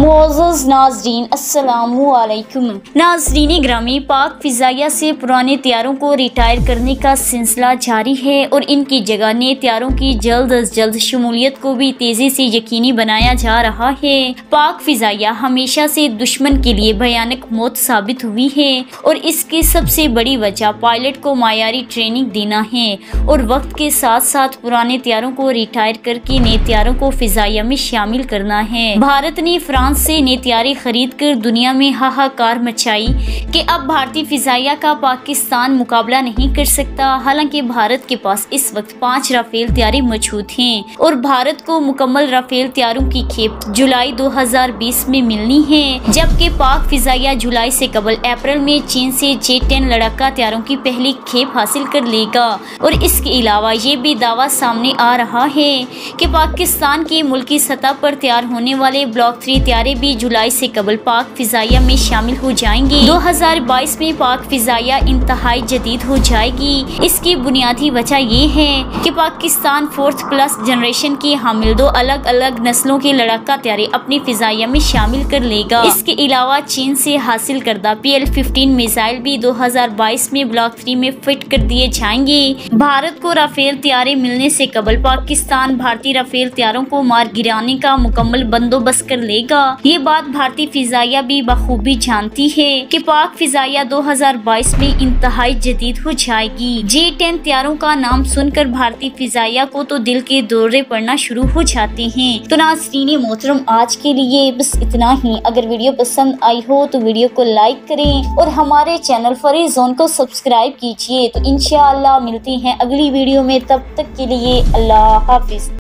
मोअज़्ज़ज़ नाज़रीन अस्सलामु अलैकुम। नाज़रीन ग्रामी, पाक फ़िज़ाइया से पुराने तैयारों को रिटायर करने का सिलसिला जारी है और इनकी जगह नए तैयारों की जल्द अज जल्द शमूलियत को भी तेज़ी से यकीनी बनाया जा रहा है। पाक फ़िज़ाइया हमेशा से दुश्मन के लिए भयानक मौत साबित हुई है और इसकी सबसे बड़ी वजह पायलट को मायारी ट्रेनिंग देना है और वक्त के साथ साथ पुराने तैयारों को रिटायर करके नए तैयारों को फ़िज़ाइया में शामिल करना है। भारत ने फ्रांस से नई तैयारी खरीद कर दुनिया में हाहाकार मचाई कि अब भारतीय फ़िज़ाइया का पाकिस्तान मुकाबला नहीं कर सकता। हालांकि भारत के पास इस वक्त 5 राफेल तैयारी मौजूद हैं और भारत को मुकम्मल राफेल तैयारों की खेप जुलाई 2020 में मिलनी है, जबकि पाक फ़िज़ाइया जुलाई से कबल अप्रैल में चीन से J-10 लड़ाका तैयारों की पहली खेप हासिल कर लेगा। और इसके अलावा ये भी दावा सामने आ रहा है कि पाकिस्तान के मुल्की सतह पर तैयार होने वाले ब्लॉक 3 तैयारे भी जुलाई से कबल पाक फ़िज़ाइया में शामिल हो जाएंगे। 2022 में पाक फ़िज़ाइया इंतहाई जदीद हो जाएगी। इसकी बुनियादी वजह ये है कि पाकिस्तान 4th+ जनरेशन की हामिल 2 अलग अलग नस्लों के लड़ाका तैयारे अपनी फ़िज़ाइया में शामिल कर लेगा। इसके अलावा चीन से हासिल करदा PL-15 मिसाइल भी 2022 में ब्लॉक 3 में फिट कर दिए जाएंगे। भारत को राफेल तैयारे मिलने से कबल पाकिस्तान भारतीय राफेल तैयारों को मार गिराने का मुकम्मल बंदोबस्त कर लेगा। ये बात भारतीय फ़िज़ाइया भी बखूबी जानती है कि पाक फ़िज़ाइया 2022 में इंतहाई जदीद हो जाएगी। J-10 तैयारों का नाम सुनकर भारतीय फ़िज़ाइया को तो दिल के दौरे पड़ना शुरू हो जाते हैं। तो नाज़रीन मोहतरम, आज के लिए बस इतना ही। अगर वीडियो पसंद आई हो तो वीडियो को लाइक करें और हमारे चैनल फरी जोन को सब्सक्राइब कीजिए। तो इंशाअल्लाह मिलती हैं अगली वीडियो में, तब तक के लिए अल्लाह हाफिज।